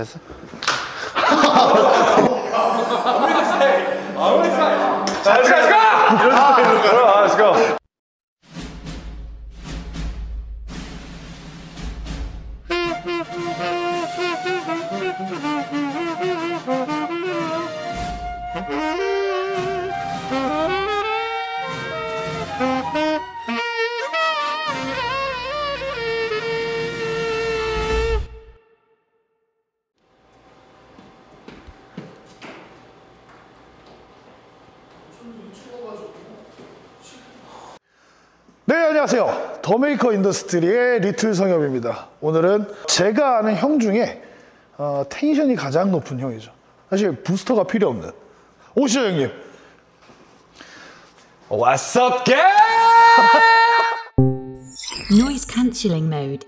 됐어? 아무리 스타일. 아무리 스타일. 자, let's go! 이런 스타일로 가. Let's go. 네, 안녕하세요. 더메이커 인더스트리의 리틀 성엽입니다. 오늘은 제가 아는 형 중에 텐션이 가장 높은 형이죠. 사실 부스터가 필요 없는 오시죠, 형님. What's up, gang? Noise cancelling mode.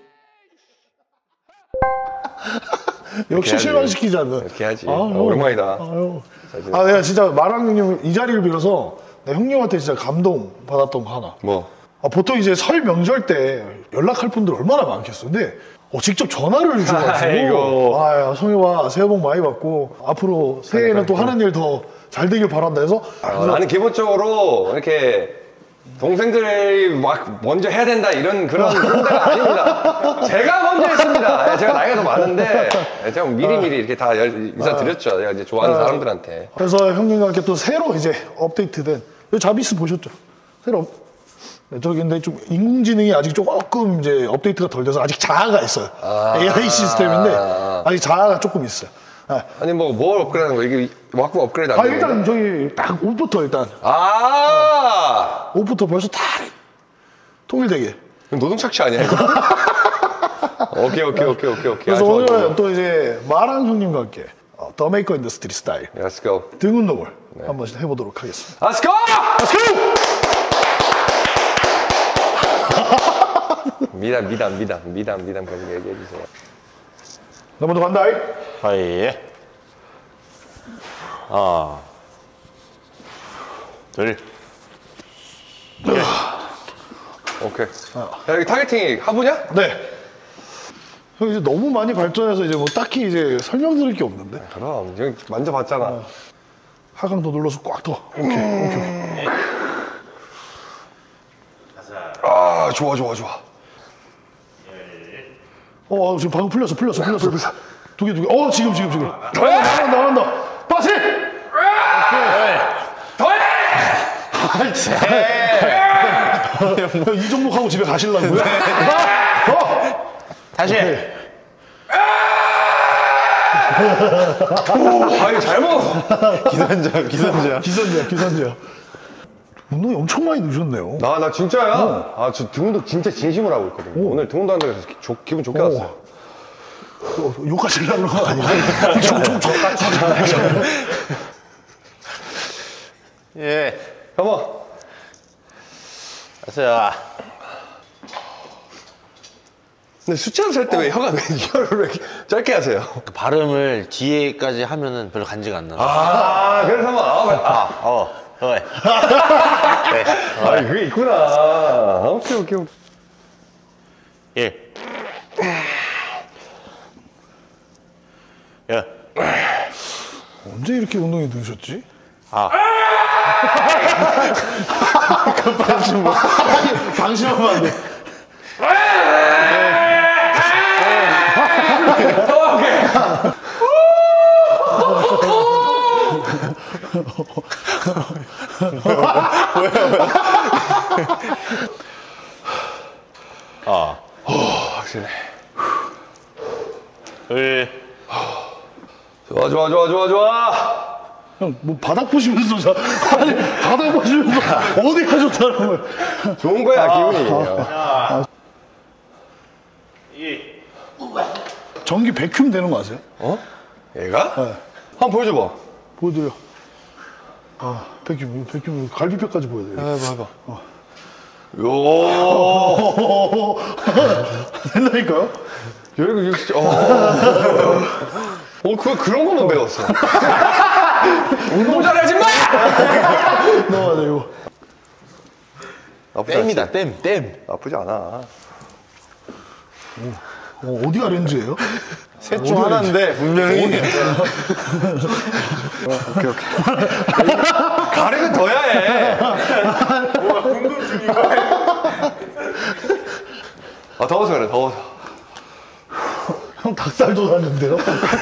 역시 실망시키지 않는. 이렇게 하지. 오랜만이다. 내가 진짜 마랑 형님 이 자리를 빌어서 내가 형님한테 진짜 감동 받았던 거 하나. 뭐? 보통 이제 설 명절 때 연락할 분들 얼마나 많겠어. 근데 직접 전화를 주셔가지고 야, 성엽아 새해 복 많이 받고 앞으로 새해에는 또 하는 일 더 잘 되길 바란다 해서 나는 기본적으로 이렇게 동생들이 막 먼저 해야 된다 이런 그런 데가 아닙니다. 제가 먼저 했습니다. 제가 나이가 더 많은데 제가 미리미리 이렇게 다 인사드렸죠. 내가 이제 좋아하는 사람들한테. 그래서 형님과 함께 또 새로 이제 업데이트된 자비스 보셨죠? 새로 네, 저기 근데 좀 인공지능이 아직 조금 이제 업데이트가 덜 돼서 아직 자아가 있어요. AI 시스템인데 아직 자아가 조금 있어요. 네. 아니 뭘 업그레이드하는 거야? 이게 와꾸 업그레이드 안 되는 일단 저기 딱 옷부터 일단 옷부터 벌써 다 통일되게. 노동 착취 아니야 이거? 오케이. 그래서 오늘 또 이제 마랑 형님과 함께 더 메이커 인더스트리 스타일 Let's go. 등 운동을 한번 해보도록 하겠습니다. Let's go! Let's go! 미담까지 얘기해주세요. 나 먼저 간다. 하이. 하나, 둘. 오케이. 야, 여기 타겟팅이 하부냐? 네. 형 이제 너무 많이 발전해서 이제 뭐 딱히 이제 설명드릴 게 없는데. 그럼 여기 만져봤잖아. 하강도 눌러서 꽉 더. 오케이. 좋아. 지금 방금 풀렸어. 두 개. 지금. 나간다. 빠세! 더해! 이 종목하고 집에 가실라고요? 다시. 이거 잘 먹었어. 기선제야. 운동이 엄청 많이 늦었네요. 나 진짜야? 저 등운동 진짜 진심으로 하고 있거든요. 오늘 등운동 한다고 해서 기분 좋게 왔어요. 욕하시려는 거 아니야? 예. 한번. 자. 근데 숫자를 셀 때 왜 혀를 왜 이렇게 짧게 하세요? 그 발음을 뒤에까지 하면은 별로 간지가 안 나. 그래서 한번 그래. 그게 있구나. 오케이. 1. 야. 언제 이렇게 운동이 늦으셨지? 방심하면 안 돼. 확실해. 좋아. 형, 뭐 바닥 보시면서 바닥 보시면서 어디가 좋다는 거야? 좋은 거야, 기분이. 전기 백큐ම් 되는 거 아세요? 얘가? 네. 한번 보여줘봐. 보여드려. 백큐ම් 갈비뼈까지 보여드려. 해봐. 된다니까요? 이거 진짜. 그런 거만 배웠어. 운동 잘하지 마! 넣어야 돼, 이거. 나쁘지 않지? 땜이다, 땜. 나쁘지 않아. 어디가 렌즈예요? 셋 중 하나인데 분명히 가르면 둬야 해. 아, 더워서 그래, 더워서. 형 닭살 돋았는데요?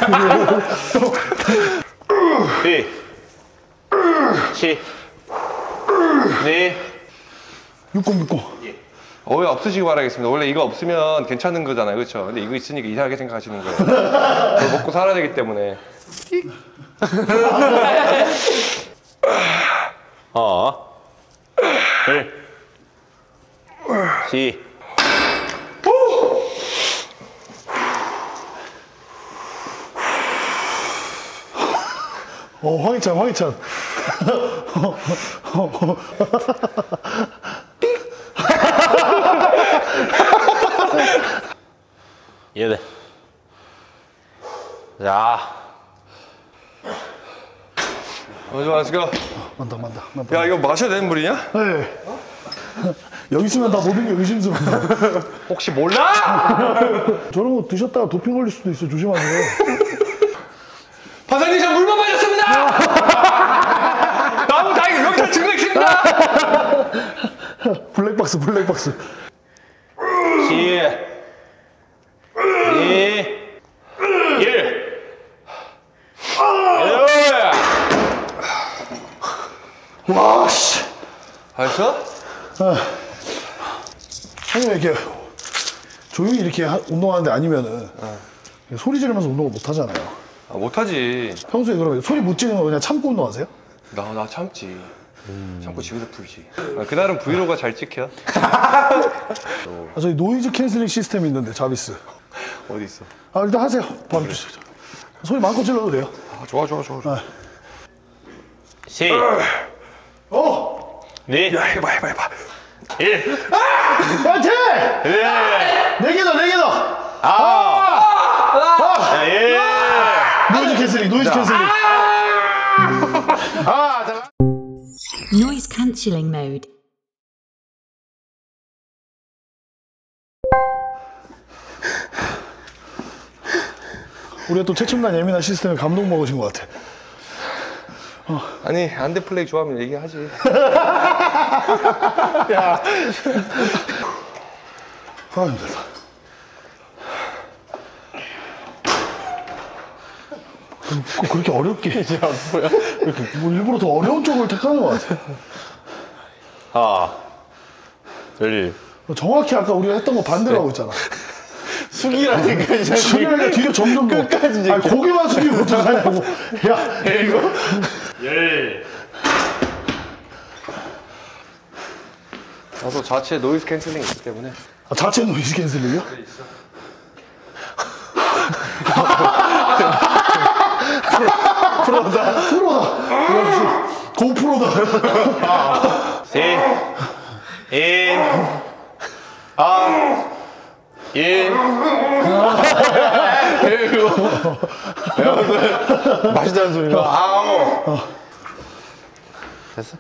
네. 시. 네. 6060. 오해 없으시기 바라겠습니다. 원래 이거 없으면 괜찮은 거잖아요, 그렇죠? 근데 이거 있으니까 이상하게 생각하시는 거예요. 그걸 먹고 살아야 되기 때문에. 일. 시. 황희찬, 황희찬. 얘네. 자. 좋아, 지금. 만다. 야, 이거 마셔야 되는 물이냐? 네. 여기 있으면 다 모든 게 의심스럽다. 혹시 몰라? 저런 거 드셨다가 도핑 걸릴 수도 있어. 조심하세요. 판사님, 저 물만 마셨습니다! 나무 다행히 명찰 증거 있습니다! 블랙박스. 시. 2. 1. 와, 씨. 알았어? 형님 이렇게 조용히 이렇게 운동하는데 아니면은 소리 지르면서 운동을 못 하잖아요. 아, 못하지. 평소에 그러면 소리 못 지르는 거 그냥 참고 운동하세요? 나 참지. 참고 집에서 풀지. 그날은 브이로그가 잘 찍혀. 저희 노이즈 캔슬링 시스템이 있는데 자비스. 어디 있어? 일단 하세요. 바로 주시죠. 소리 마음껏 질러도 돼요. 아, 좋아. 시. 어! 네. 야, 해봐. 1. 파이팅! 네. 4개 더. 자, 예. 노이즈 캔슬링. Noise cancelling mode. 우리가 또 최첨단 예민한 시스템에 감동 먹으신 것 같아. 아니, 안돼 플레이 좋아하면 얘기하지. 힘들다. 꼭 그렇게 어렵게 이제 뭐야? 뭐 일부러 더 어려운 쪽을 택하는 것 같아. 하나. 둘. 정확히 아까 우리가 했던 거 반대로 하고 있잖아. 숙이라니까 이 숙이라니까 뒤로 점점 끝까지 이제 고개만 숙이고 어떡하냐고. 야, 일곱. 열. 나도 자체 노이즈 캔슬링 있기 때문에. 자체 노이즈 캔슬링이요? 프로다. 역시 고프로다. 셋. 1. 1. 맛있다는 소리가. 됐어?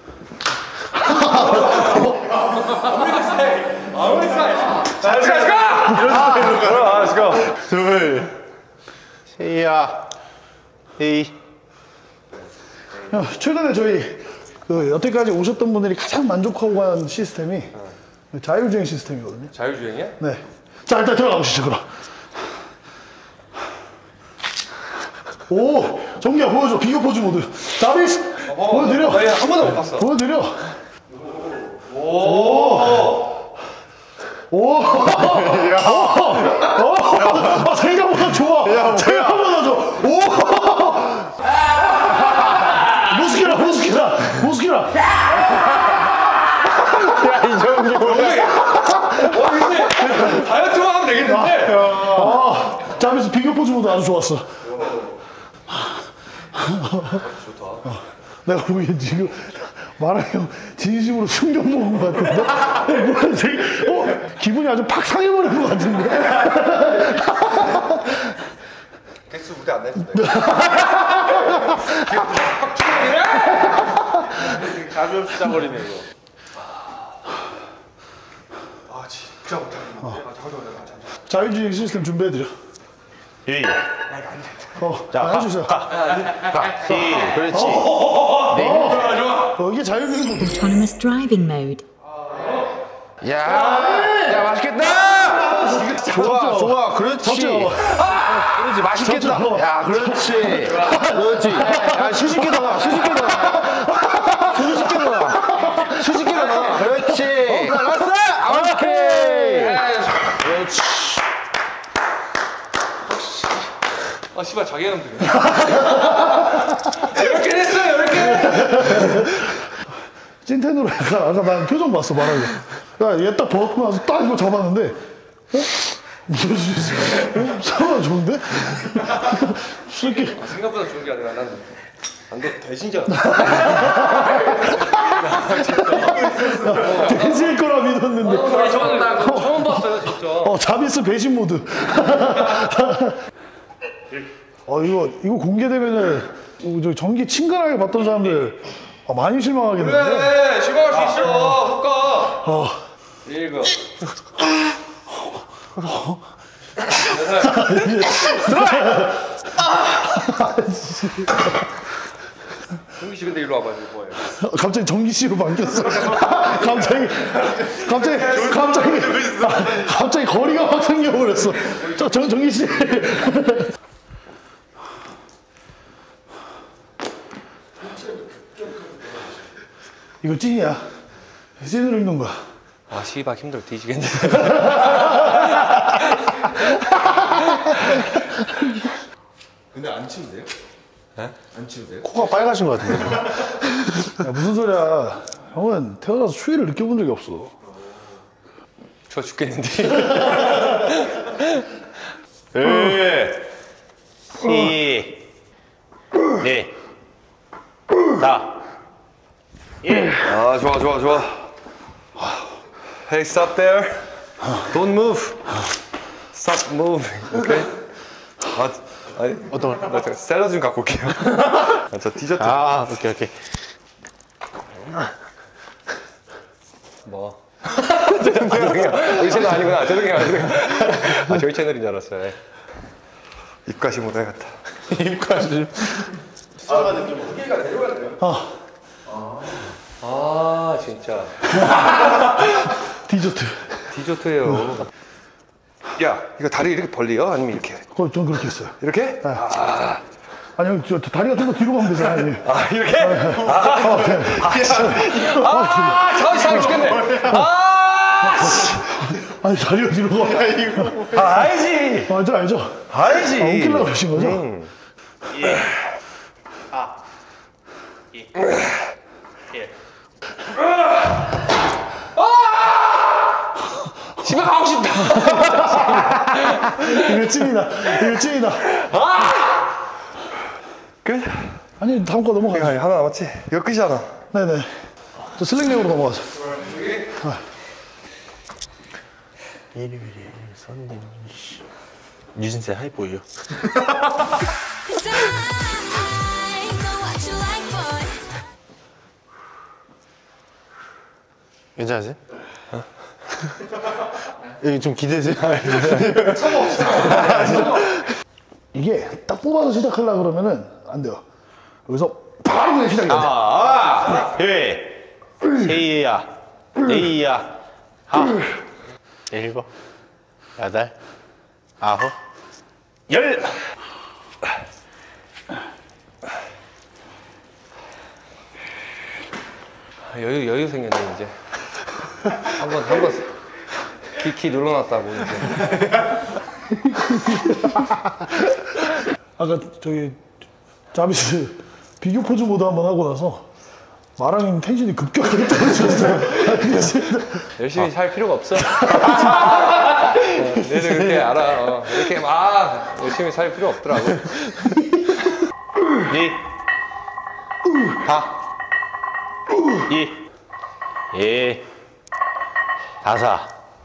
Let's go. 둘. 세야. 이. 최근에 저희 여태까지 오셨던 분들이 가장 만족하고 간 시스템이 자율주행 시스템이거든요. 자율주행이야? 네. 자, 일단 들어가 보시죠, 그럼. 오! 정기야, 보여줘. 비교 포즈 모드. 자비스! 보여드려. 한 번도 못 봤어. 보여드려. 생각보다 좋아. 생각보다 좋아. 모스키라. 다이어트만 하면 되겠는데? 자비스 비교 포즈 모드 아주 좋았어. 좋다. 내가 보기엔 지금 마랑 형 진심으로 충격 먹은 것 같은데? 기분이 아주 팍 상해버린 것 같은데? 개수 무대 안 냈을 때. 가비 없이 짜버리네 이거. 아, 진짜 못하겠네. 자율주행 시스템 준비해드려. 시. 자, 해주세요. 시. 그렇지. 이게 자율주행 모드. Autonomous driving mode. 야, 맛있겠다. 좋아. 그렇지. 그렇지. 맛있겠다. 야, 그렇지. 그렇지. 야, 수직게 나가. 수직게 나가. 수직게 나가. 수직게 나가. 그렇지. 알았어. 오케이. 그렇지. 아 씨발 자기가 하면 되네. 이렇게 됐어요 이렇게. 찐텐으로 약간 아까 난 표정 봤어 말하고. 야얘 딱 벗고 나서 딱 이거 잡았는데 무슨 상황 좋은데? 새끼 생각보다 좋은 게 아니라 나는 안돼 대신자. 배질 거라 믿었는데. 저는 나 그거 처음 봤어요 진짜. 자비스 배신 모드. 이거 공개되면은 저 전기 친근하게 봤던 사람들 많이 실망하겠는데. 그래 실망할 수 있어. 효과. 이거. 형기 씨 근데 일로 와봐 이거 뭐예요? 갑자기 전기 씨로 바뀌었어. 갑자기 거리가 확 생겨버렸어. 전기 씨. 이거 찐이야. 찐으로 읽는 거야. 아 씨발 힘들어 뒤지겠네. 근데 안 치우세요? 네? 안 치우세요? 코가 빨가신 것 같은데. 야, 무슨 소리야. 형은 태어나서 추위를 느껴본 적이 없어. 추워 죽겠는데. 시. 네. 다. 아, 좋아. Hey, stop there. Don't move. Stop moving. Okay? 아니, 어떤 걸? 나 샐러드 좀 갖고 올게요. 저 디저트. 오케이. 뭐? 죄송해요. 우리 채널 아니구나. 죄송해요. 아, 저희 채널인 줄 알았어요. 네. 입가심으로 해야겠다. 입까지. 아 진짜. 디저트예요. 야, 이거 다리 이렇게 벌리요? 아니면 이렇게? 전 그렇게 했어요. 이렇게? 아니, 저 다리가 좀 더 뒤로 가면 되잖아. 이렇게? 저 죽겠네. 아니, 다리가 뒤로 가. 알지. 알죠? 알지. 웃기려고 그러신 거죠? 집에 가고 싶다. 이거 찐이다. 끝? 아니, 다음 거 넘어가요. 하나 남았지? 이거 끝이잖아. 네네. 저 슬랭력으로 넘어가죠. 일요일에 썬데이. 유진세 하이보이요. 괜찮으세요? 여기 좀 기대세요. 이게 딱 뽑아서 시작하려고 그러면은 안 돼요. 여기서 바로 그냥 시작이 안 돼. 세이야, 네이야, 하, 일곱, 여덟, 아홉, 열. 여유 생겼네 이제. 한번 키 눌러놨다고 이제. 아까 저기 자비스 비교 포즈 모드 한번 하고 나서 마랑님 텐션이 급격하게 떨어졌어요. 열심히 살 필요가 없어. 내들 그렇게 알아. 이렇게 막 열심히 살 필요 없더라고. 니, 다, 이, 예, 다사.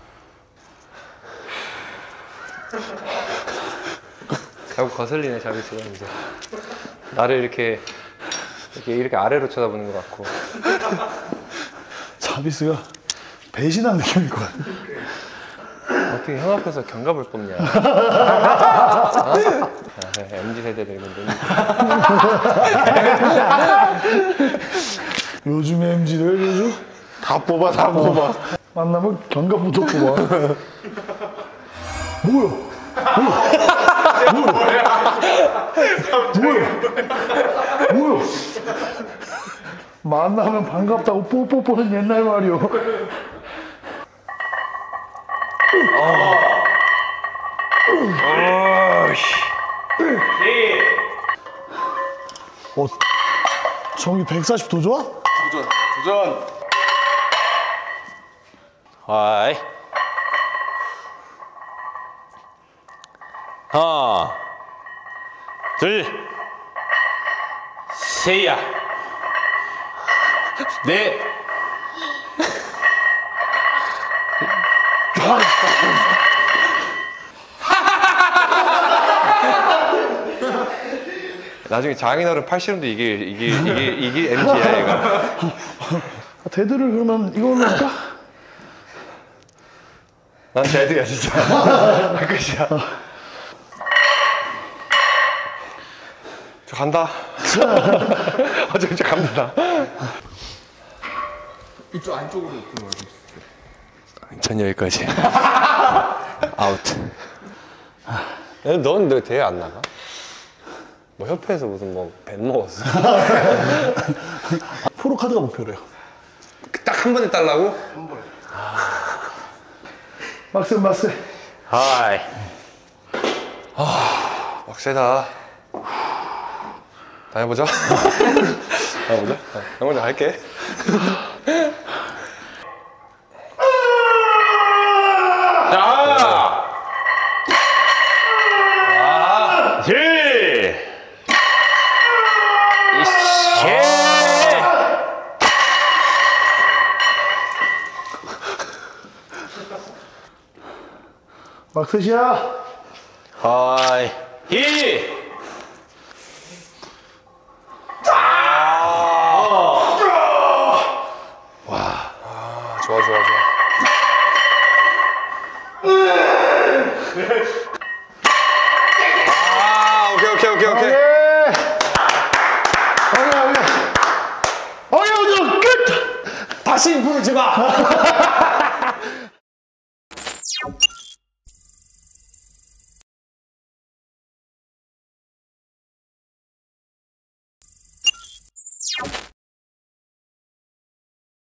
결국 거슬리네 자비스가 이제. 나를 이렇게 아래로 쳐다보는 것 같고. 자비스가 배신한 느낌일 것 같아요. 어떻게 형 앞에서 견갑을 뽑냐. MZ 세대들 근데. 요즘에 MZ들 요즘 다 뽑아, 다 뽑아. 만나면 견갑부터 뽑아. 뭐야? 뭐야? 만나면 반갑다고 뽀뽀뽀는 옛날 말이요. 정이 140 더 좋아? 도전. 하이. 하나, 둘, 셋야. 넷. 나중에 장인어른 팔씨름도 이게 MZ야 얘가. 데드를 그러면 이걸로 할까? 난 데드야 진짜. 끝이야. 저 간다. 저 갑니다. 이쪽 안쪽으로 들어가야 전 여기까지. 아웃. 넌 왜 대회 안 나가? 뭐 협회에서 무슨 뭐 배 먹었어? 프로 카드가 목표래요. 딱 한 번에 달라고? 막세. 하이. 빡세다. 다 해보자. 형 먼저 할게. 자. 질. 이씨. 막셋이야. 하이. 히. 좋아. 오케이. 어여 끝. 다시 부르지 마.